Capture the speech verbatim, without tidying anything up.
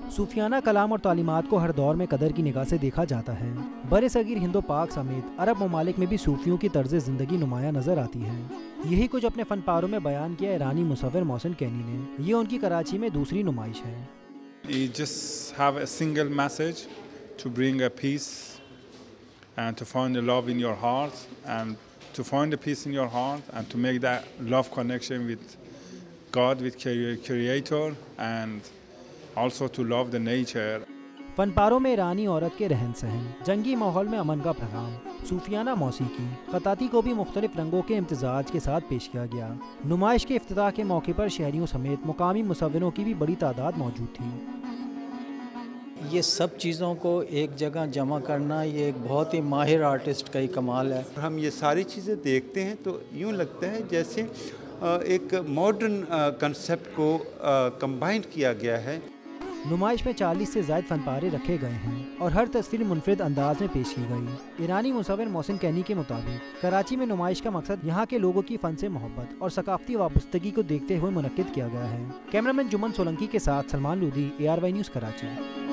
صوفیانہ کلام اور تعلیمات کو ہر دور میں قدر کی نگاہ سے دیکھا جاتا ہے۔ بر صغیر ہند و پاک سمیت عرب ممالک میں بھی صوفیوں کی طرز زندگی نمایاں نظر آتی ہے۔ یہی کچھ اپنے فن پاروں میں بیان کیا ایرانی مصور محسن کینی نے۔ یہ ان کی کراچی میں دوسری نمائش ہے۔ You just have a single message to bring a peace and to find the love in your heart and to find the peace in your heart and to make that love connection with God, with Creator, and also to love the nature. فن پاروں میں ایرانی عورت کے رہن سہن، جنگی ماحول میں امن کا پیغام، صوفیانہ موسیقی، خطاطی کو بھی مختلف رنگوں کے امتزاج کے ساتھ پیش کیا گیا۔ نمائش کے افتتاح کے موقع پر شہریوں سمیت مقامی مصوروں کی بھی بڑی تعداد موجود تھی۔ یہ سب چیزوں کو ایک جگہ جمع کرنا یہ ایک بہت ہی ماہر آرٹسٹ کا ہی کمال ہے۔ ہم یہ ساری چیزیں دیکھتے ہیں تو یوں لگتا ہے جیسے ایک ماڈرن کنسیپٹ کو کمبائن کیا گیا ہے۔ نمائش میں چالیس سے زائد فن پارے رکھے گئے ہیں اور ہر تصویر منفرد انداز میں پیش کی گئی۔ ایرانی مصور محسن کینی کے مطابق کراچی میں نمائش کا مقصد یہاں کے لوگوں کی فن سے محبت اور ثقافتی وابستگی کو دیکھتے ہوئے منعقد کیا گیا ہے۔ کیمرامین جمن سولنکی کے ساتھ Salman Lodhi, A R Y news Karachi.